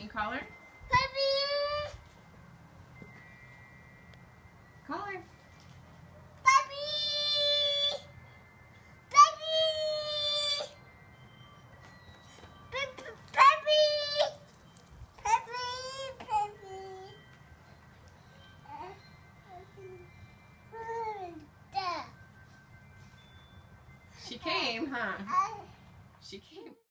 you call her? Puppy! Call her. Puppy! Puppy! Puppy! Puppy! Puppy! She came, huh? She came.